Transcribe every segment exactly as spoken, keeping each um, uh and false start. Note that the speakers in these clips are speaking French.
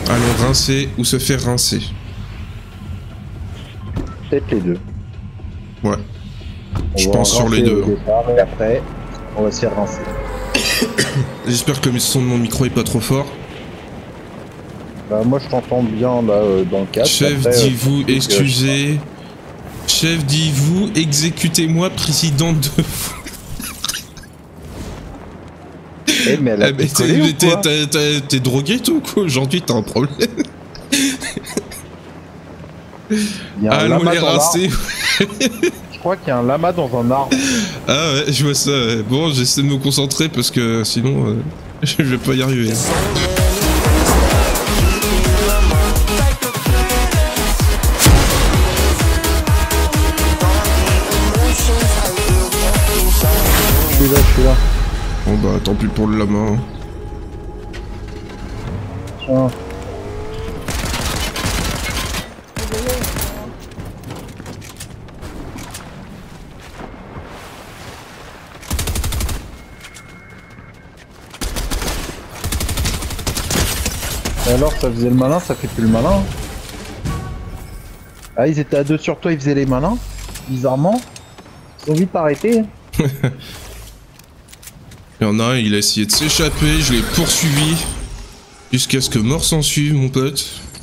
Allons rincer ou se faire rincer. Peut-être les deux. Ouais. On Je va pense sur les deux. Au départ, et après, on va se faire rincer. J'espère que le son de mon micro est pas trop fort. Bah moi je t'entends bien là euh, dans le cadre. Chef, après, dis-vous, euh, excusez. Chef, dis-vous, exécutez-moi, président de... Eh mais elle a Ah, mais collé ou quoi? t'es drogué toi ou quoi? Aujourd'hui t'as un problème. Allons les rincer. Je crois qu'il y a un lama dans un arbre. Ah ouais, je vois ça. Ouais. Bon, j'essaie de me concentrer parce que sinon, euh, je vais pas y arriver. Je suis là, je suis là. Bon bah tant pis pour le lama. Tiens. Et alors ça faisait le malin, ça fait plus le malin. Ah ils étaient à deux sur toi, ils faisaient les malins. Bizarrement. Ils ont vite arrêté. Il y en a un, il a essayé de s'échapper, je l'ai poursuivi. Jusqu'à ce que mort s'en suive, mon pote.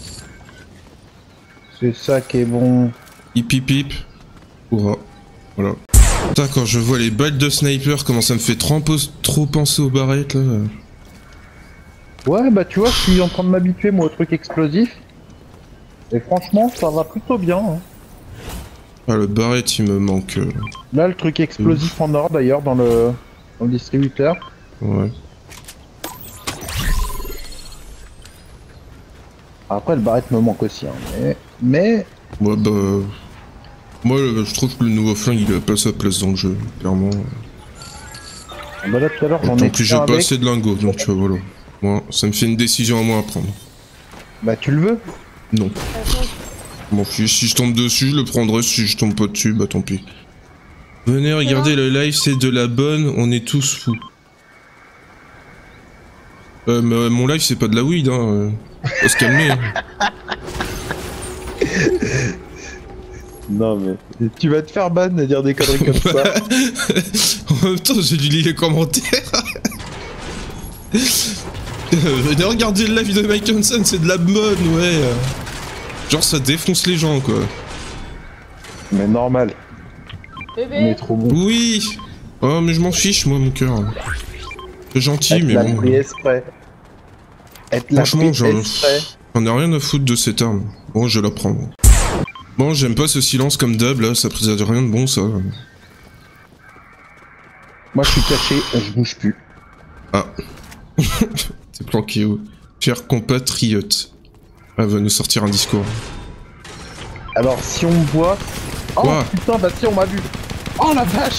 C'est ça qui est bon. Hip hip hip. Hurrah. Voilà. Putain, quand je vois les balles de sniper, comment ça me fait trop, trop penser aux barrettes là. Ouais bah tu vois, je suis en train de m'habituer moi au truc explosif. Et franchement, ça va plutôt bien. Hein. Ah le barrette il me manque. Euh... Là le truc explosif en or d'ailleurs dans le... dans le distributeur. Ouais. Après le barrette me manque aussi, hein, mais... mais... Ouais bah... Moi je trouve que le nouveau flingue il a pas sa place dans le jeu, clairement. Bah là tout à l'heure j'en ai... En plus j'ai pas assez de lingots, donc euh, voilà. Moi, ça me fait une décision à moi à prendre. Bah tu le veux? Non. Bon, si je tombe dessus, je le prendrai. Si je tombe pas dessus, bah tant pis. Venez regarder le live, c'est de la bonne, on est tous fous. Euh, mais mon live c'est pas de la weed, hein. Faut se calmer. Hein. Non mais... Tu vas te faire ban à dire des conneries comme ça. En même temps, j'ai dû lire les commentaires. Venez regarder le live de Mike Hansen, c'est de la bonne, ouais. Genre ça défonce les gens, quoi. Mais normal. Bébé. On est trop bon. Oui. Oh mais je m'en fiche, moi, mon cœur. C'est gentil, Elle mais l'a bon. pris exprès. Franchement, j'en ai rien à foutre de cette arme. Bon, je la prends. Bon, j'aime pas ce silence comme d'hab, là, ça présage rien de bon, ça. Moi, je suis caché, je bouge plus. Ah. T'es planqué où? Cher compatriote. Elle va nous sortir un discours. Alors, si on me voit... Oh Quoi? putain, bah si, on m'a vu. Oh la vache.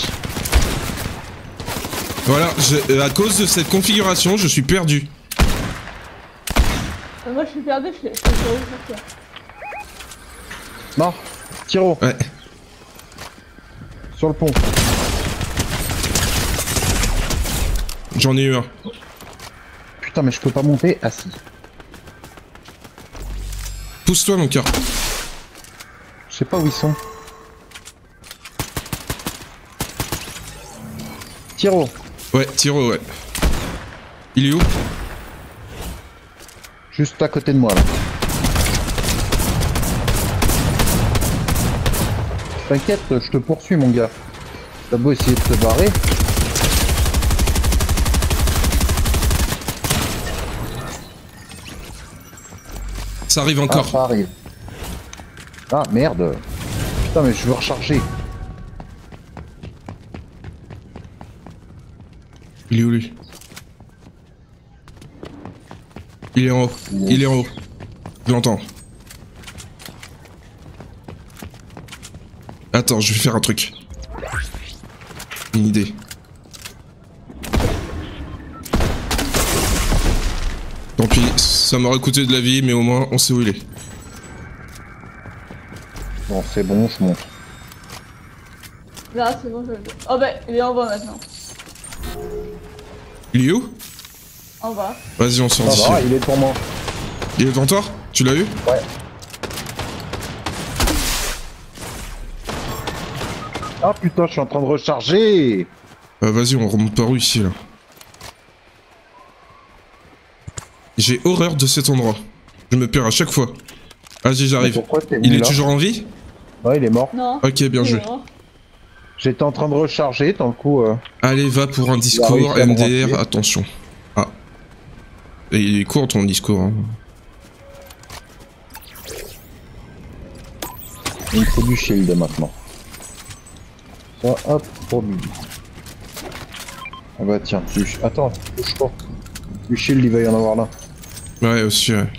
Voilà, je, à cause de cette configuration, je suis perdu. Euh, moi je suis perdu, je suis sur le Non, Tiro. Ouais. Sur le pont. J'en ai eu un. Putain, mais je peux pas monter. Ah si. Pousse-toi, mon cœur. Je sais pas où ils sont. Tiro. Ouais, Tiro, ouais. Il est où? Juste à côté de moi, là. T'inquiète, je te poursuis, mon gars. T'as beau essayer de te barrer. Ça arrive encore. Ah, ça arrive. Ah, merde. Putain, mais je veux recharger. Il est où, lui? Il est en haut. Il est en haut. Je l'entends. Attends, je vais faire un truc. Une idée. Tant pis, ça m'aurait coûté de la vie, mais au moins on sait où il est. Bon, c'est bon, je monte. Là, c'est bon, je le... Oh bah, il est en bas maintenant. Il est où? En bas. Vas-y, on sort Ça d'ici. va, il est pour moi. Il est devant toi? Tu l'as eu? Ouais. Ah putain, je suis en train de recharger. Bah vas-y, on remonte par où ici là? J'ai horreur de cet endroit. Je me perds à chaque fois. Vas-y, j'arrive. Pourquoi t'es Il venu est là? toujours en vie? Ouais, il est mort. Non. Ok, bien joué. Non. J'étais en train de recharger, tant le coup. Euh... Allez, va pour un Il a discours, réussi à me M D R, remplir. attention. Ah. Et il est court ton discours. Hein. Il me faut du shield maintenant. Ça, hop, pour lui. Ah bah tiens, du... attends, bouge pas. Du shield, il va y en avoir là. Ouais, aussi, ouais.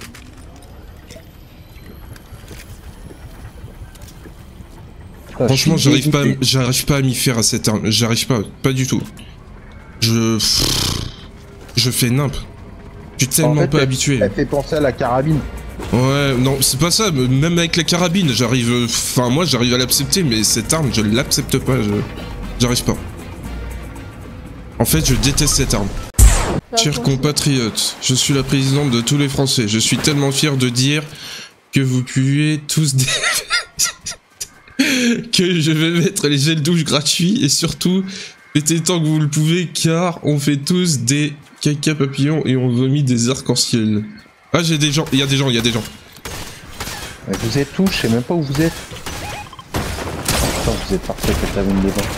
Ah, Franchement, je suis j'arrive pas, à- dégoûté. j'arrive pas à m'y faire à cette arme. J'arrive pas, pas du tout. Je, je fais nimp. Je suis tellement En fait, pas elle- habitué. Elle fait penser à la carabine. Ouais, non, c'est pas ça. mais Même avec la carabine, j'arrive. Enfin, moi, j'arrive à l'accepter, mais cette arme, je l'accepte pas. Je, j'arrive pas. En fait, je déteste cette arme. Chers compatriotes, je suis la présidente de tous les Français. Je suis tellement fier de dire que vous puiez tous dé... que je vais mettre les gels douche gratuits et surtout, faites tant que vous le pouvez car on fait tous des caca papillons et on vomit des arcs-en-ciel. Ah, j'ai des gens, il y a des gens, il y a des gens. Mais vous êtes où? Je sais même pas où vous êtes. Putain, vous êtes parfait avec la veine devant.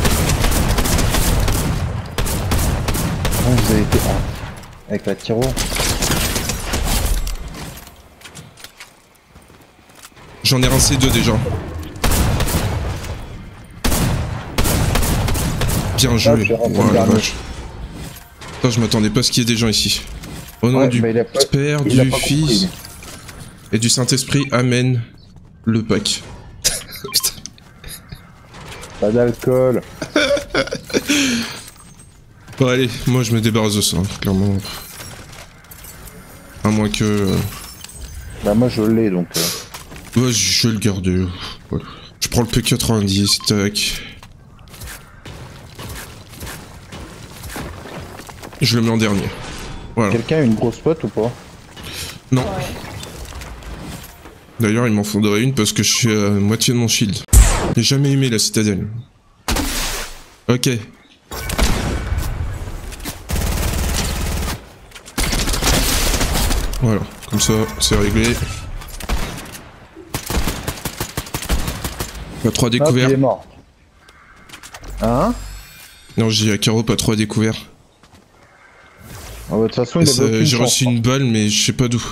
Oh, vous avez été... Ah, avec la tiro. J'en ai rincé deux déjà. Bien joué. je vais rentrer Oh le la dernier. vache. Putain, je m'attendais pas à ce qu'il y ait des gens ici. Au nom Ouais, du mais il a pas- Père, il a du pas compris, Fils lui. et du Saint-Esprit. Amen. Le pack. Putain. Pas d'alcool. Bon allez, moi je me débarrasse de ça, hein, clairement. À moins que... euh, Bah moi je l'ai donc... Euh... Ouais, je vais le garder. Ouais. Je prends le P quatre-vingt-dix, tac. Je le mets en dernier. Voilà. Quelqu'un a une grosse pote ou pas? Non. Ouais. D'ailleurs, il m'en faudrait une parce que je suis à moitié de mon shield. J'ai jamais aimé la citadelle. Ok. Voilà, comme ça, c'est réglé. Pas trois Hop, il découverts. est mort. Hein? Non, j'ai à Caro, pas trois découverts. Ah bah, de toute façon il a Ça, aucune j'ai chance. reçu une balle, mais je sais pas d'où.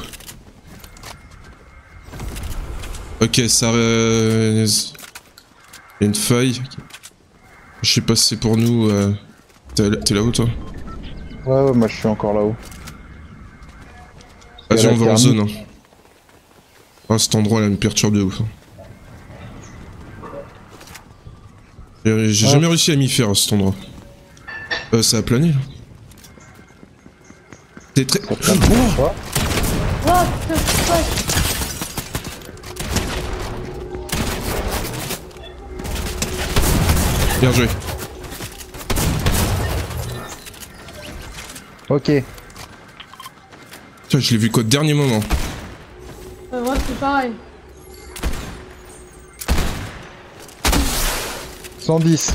Ok, ça... Euh... Il y a une faille. Je sais pas si c'est pour nous... Euh... T'es t'es là-haut, toi? Ouais ouais, moi je suis encore là-haut. Vas-y, Et la on va en thermite. zone. Hein. Ah, cet endroit là me perturbe de ouf. Hein. J'ai j'ai Ah. jamais réussi à m'y faire à cet endroit. Euh, ça a plané là. T'es très. Ça plane Oh pas. What the fuck? Bien joué. Ok. Tiens, je l'ai vu qu'au dernier moment. Euh, moi c'est pareil. cent dix.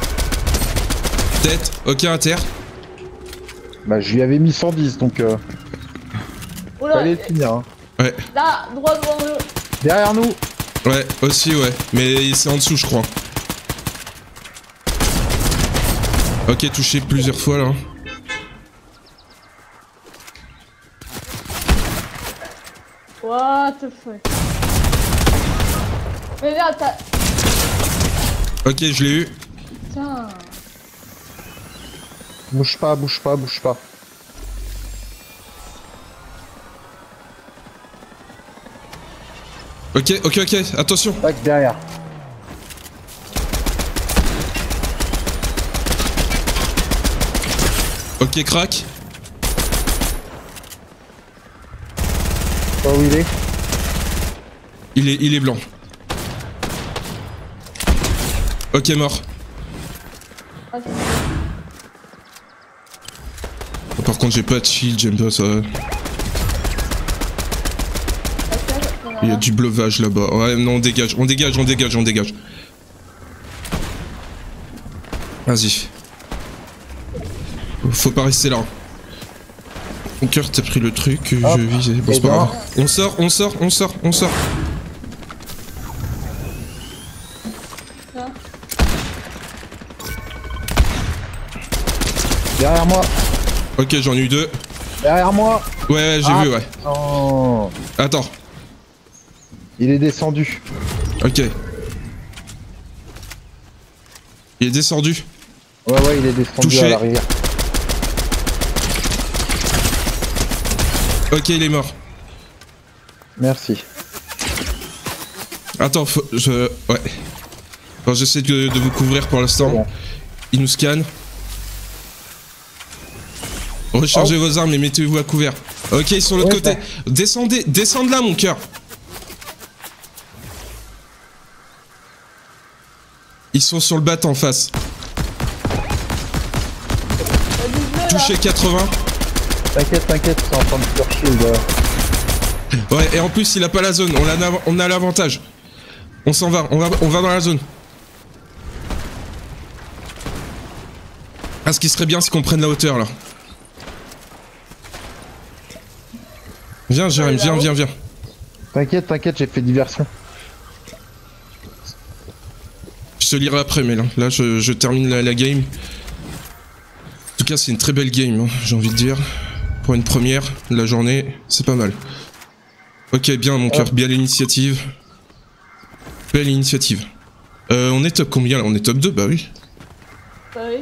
Tête, ok, à terre. Bah je lui avais mis cent dix donc euh, Oula, fallait le finir hein. Ouais, là, droit devant nous. Derrière nous. ouais, aussi, ouais. Mais c'est en dessous, je crois. Ok, touché plusieurs fois là. What the fuck? Mais là, t'as... Ok, je l'ai eu. Putain. Bouge pas, bouge pas, bouge pas. Ok, ok, ok, attention. Tac derrière. Ok, crack. Pas où il est. Il est, il est blanc. Ok, mort. Ah, c'est- Par contre, j'ai pas de shield, j'aime pas ça. Il y a du bleuvage là-bas. Ouais, non, on dégage, on dégage, on dégage, on dégage. Vas-y. Faut pas rester là. Mon cœur, t'as pris le truc, Hop. je visais. Bon, c'est Et pas ben. grave. On sort, on sort, on sort, on sort. Ça. Derrière moi. Ok, j'en ai eu deux. Derrière moi. Ouais, ouais, j'ai Ah. vu, ouais. Oh. Attends. Il est descendu. Ok. Il est descendu. Ouais, ouais, il est descendu Touché. à l'arrière. Ok, il est mort. Merci. Attends, faut... je... Ouais. Bon, j'essaie de, de vous couvrir pour l'instant. Bon. Il nous scanne. Rechargez vos armes et mettez-vous à couvert. Ok, ils sont de l'autre Ouais, côté. ça. Descendez, descendez là, mon cœur. Ils sont sur le bat en face. Il y a du bleu, là. Touché quatre-vingts. T'inquiète, t'inquiète, c'est en train de faire shield. euh. Ouais, et en plus, il a pas la zone. On a, on a l'avantage. On s'en va. On va, on va dans la zone. Ah, ce qui serait bien, c'est qu'on prenne la hauteur là. Viens, Jérémy, viens, viens, viens. T'inquiète, t'inquiète, j'ai fait diversion. Je te lirai après, mais là, là je, je termine la, la game. En tout cas, c'est une très belle game, hein, j'ai envie de dire. Pour une première, la journée, c'est pas mal. Ok, bien, mon cœur, bien l'initiative. Belle initiative. Euh, on est top combien là? On est top deux, bah oui. Bah oui.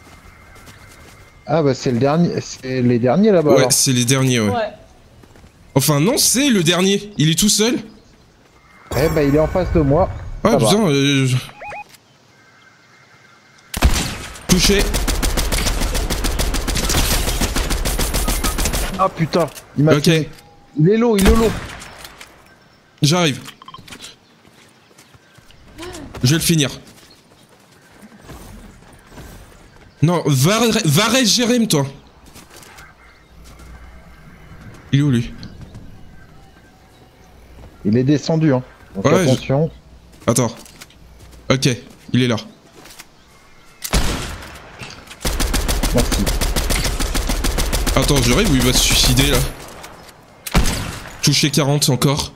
Ah bah c'est le dernier, c'est les derniers là-bas. Ouais, alors. c'est les derniers, ouais. Ouais. Enfin, non, c'est le dernier. Il est tout seul. Eh bah il est en face de moi. Ah, Ça va. putain, euh... je- Touché. Ah putain, il m'a Ok, tué. Il est low, il est low. j'arrive. Je vais le finir. Non, va, va reste Jérém, toi. Il est où, lui? Il est descendu, hein. Donc Ouais, attention. Attends. Ok, il est là. Merci. Attends, j'arrive ou il va se suicider, là? Touché quarante encore.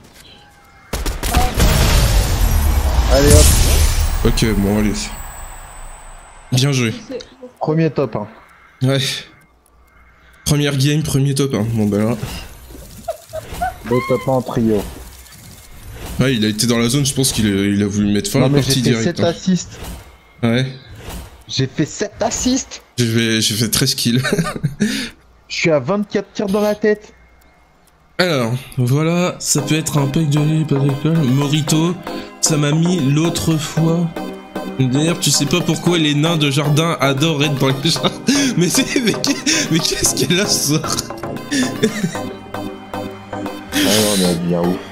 Allez hop, Ok, bon, allez. Bien joué. C'est- premier top. Hein. Ouais. Première game, premier top, hein. Bon, bah là. Deux top en trio. Ouais, il a été dans la zone, je pense qu'il a, il a voulu mettre fin à Non la mais j'ai partie fait direct. sept hein. assists. Ouais. J'ai fait sept assists. J'ai fait, j'ai fait treize kills. Je suis à vingt-quatre tirs dans la tête. Alors, voilà, ça peut être un pack de lait, pas d'école. Morito, ça m'a mis l'autre fois. D'ailleurs, tu sais pas pourquoi les nains de jardin adorent être dans les jardins. Mais c'est, mais, mais qu'est-ce qu'elle a ce soir? Ah, on est bien où?